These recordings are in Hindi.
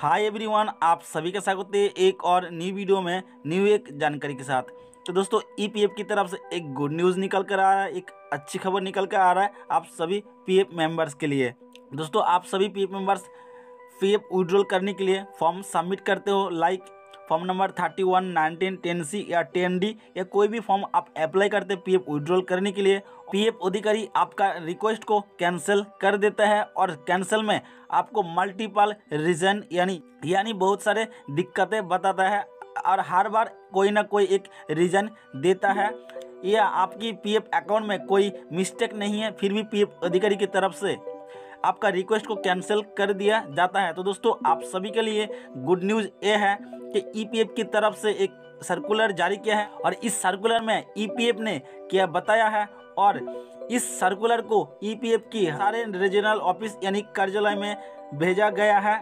हाय एवरीवन, आप सभी का स्वागत है एक और न्यू वीडियो में न्यू एक जानकारी के साथ। तो दोस्तों ईपीएफ की तरफ से एक गुड न्यूज़ निकल कर आ रहा है, एक अच्छी खबर निकल कर आ रहा है आप सभी पीएफ मेंबर्स के लिए। दोस्तों आप सभी पीएफ मेंबर्स पीएफ विड्रॉल करने के लिए फॉर्म सबमिट करते हो, लाइक फॉर्म नंबर 31, 19, 10C या 10D या कोई भी फॉर्म आप अप्लाई करते हैं पीएफ विड्रॉल करने के लिए। पीएफ अधिकारी आपका रिक्वेस्ट को कैंसिल कर देता है और कैंसिल में आपको मल्टीपल रीज़न यानी बहुत सारे दिक्कतें बताता है और हर बार कोई ना कोई एक रीज़न देता है। या आपकी पीएफ अकाउंट में कोई मिस्टेक नहीं है, फिर भी पीएफ अधिकारी की तरफ से आपका रिक्वेस्ट को कैंसिल कर दिया जाता है। तो दोस्तों आप सभी के लिए गुड न्यूज़ ये है कि ईपीएफ की तरफ से एक सर्कुलर जारी किया है और इस सर्कुलर में ईपीएफ ने क्या बताया है और इस सर्कुलर को ईपीएफ की सारे रीजनल ऑफिस यानी कार्यालय में भेजा गया है।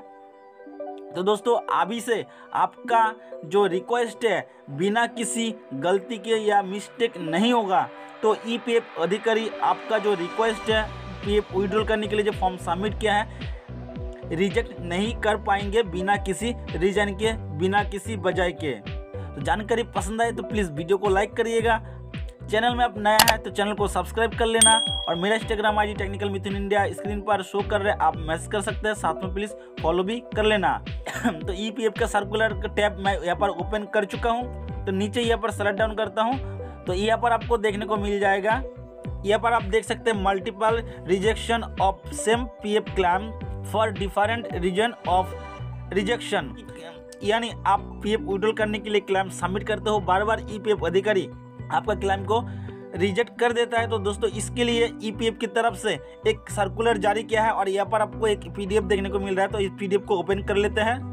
तो दोस्तों अभी से आपका जो रिक्वेस्ट है बिना किसी गलती के या मिस्टेक नहीं होगा। तो ईपीएफ अधिकारी आपका जो रिक्वेस्ट है पीएफ विड्रॉल करने के लिए जो फॉर्म सबमिट किया है रिजेक्ट नहीं कर पाएंगे बिना किसी रीजन के, बिना किसी वजह के। तो जानकारी पसंद आए तो प्लीज़ वीडियो को लाइक करिएगा। चैनल में आप नया है तो चैनल को सब्सक्राइब कर लेना और मेरा Instagram ID technical Mithun India screen पर शो कर रहे हैं, आप मैसेज कर सकते हैं, साथ में प्लीज़ फॉलो भी कर लेना। तो ईपीएफ का सर्कुलर का टैब मैं यहाँ पर ओपन कर चुका हूँ। तो नीचे यहाँ पर सेलेक्ट डाउन करता हूँ तो यहाँ पर आपको देखने को मिल जाएगा। यहाँ पर आप देख सकते हैं multiple rejection of same PF claim for different reason of rejection, यानी आप पीएफ विड्रॉल करने के लिए क्लेम सबमिट करते हो, बार बार ईपीएफ अधिकारी आपका क्लेम को रिजेक्ट कर देता है। तो दोस्तों इसके लिए ईपीएफ की तरफ से एक सर्कुलर जारी किया है और यहाँ पर आपको एक पीडीएफ देखने को मिल रहा है। तो इस पीडीएफ को ओपन कर लेते हैं।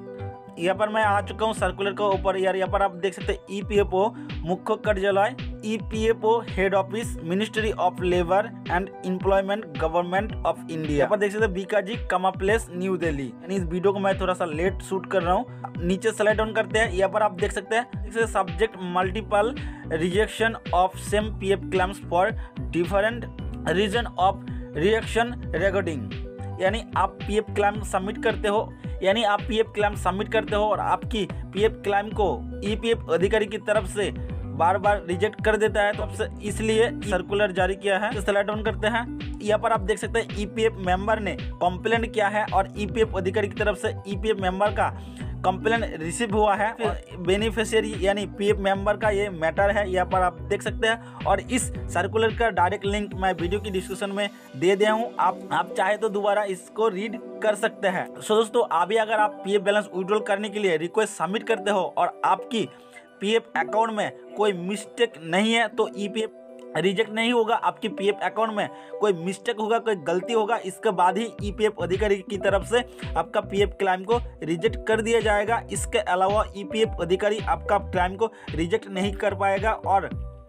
यहाँ पर मैं आ चुका हूँ सर्कुलर के ऊपर। यार यहाँ पर आप देख सकते हैं ईपीएफओ मुख्य कार्यालय, EPFO head office, ministry of labour and employment, government of India. यहाँ पर देख सकते हैं बीकाजी कमा प्लेस, न्यू दिल्ली। यानी इस वीडियो को मैं थोड़ा सा लेट शूट कर रहा हूँ। नीचे स्लाइड डाउन करते हैं। यहाँ पर आप देख सकते हैं subject multiple rejection of same PF claims for different reason of reaction regarding, यानी आप पीएफ क्लेम सबमिट करते हो, यानी आप पीएफ क्लेम सबमिट करते हो और आपकी पीएफ क्लेम को ईपीएफ अधिकारी की तरफ से बार बार रिजेक्ट कर देता है। तो इसलिए सर्कुलर जारी किया है। तो स्लाइड डाउन करते हैं। यहाँ पर आप देख सकते हैं ईपीएफ मेंबर ने कंप्लेंट किया है और ईपीएफ अधिकारी की तरफ से ईपीएफ मेंबर का कंप्लेंट रिसीव हुआ है। बेनिफिशियरी यानी पीएफ मेंबर का ये मैटर है, यहाँ पर आप देख सकते हैं। और इस सर्कुलर का डायरेक्ट लिंक मैं वीडियो की डिस्क्रिप्शन में दे दिया हूँ, आप चाहे तो दोबारा इसको रीड कर सकते हैं। सो दोस्तों अभी अगर आप पीएफ बैलेंस विड्रॉल करने के लिए रिक्वेस्ट सबमिट करते हो और आपकी पीएफ अकाउंट में कोई मिस्टेक नहीं है तो ईपीएफ रिजेक्ट नहीं होगा। आपकी पीएफ अकाउंट में कोई मिस्टेक होगा, कोई गलती होगा, इसके बाद ही ईपीएफ अधिकारी की तरफ से आपका पीएफ क्लेम को रिजेक्ट कर दिया जाएगा। इसके अलावा ईपीएफ अधिकारी आपका क्लेम को रिजेक्ट नहीं कर पाएगा और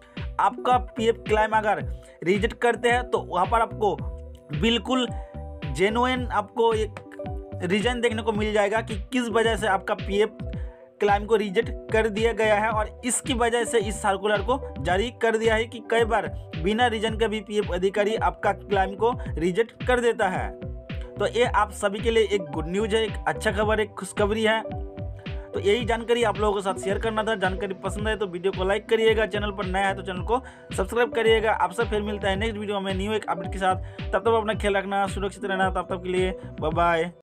आपका पीएफ क्लेम अगर रिजेक्ट करते हैं तो वहाँ पर आपको बिल्कुल जेन्युइन आपको एक रीजन देखने को मिल जाएगा कि किस वजह से आपका पीएफ क्लेम को रिजेक्ट कर दिया गया है। और इसकी वजह से इस सर्कुलर को जारी कर दिया है कि कई बार बिना रीजन के भी पीएफ अधिकारी आपका क्लेम को रिजेक्ट कर देता है। तो ये आप सभी के लिए एक गुड न्यूज़ है, एक अच्छा खबर, एक खुशखबरी है। तो यही जानकारी आप लोगों के साथ शेयर करना था। जानकारी पसंद है तो वीडियो को लाइक करिएगा, चैनल पर नया है तो चैनल को सब्सक्राइब करिएगा। आपसे फिर मिलता है नेक्स्ट वीडियो में न्यू एक अपडेट के साथ। तब तक अपना ख्याल रखना, सुरक्षित रहना। तब तक के लिए बाय बाय।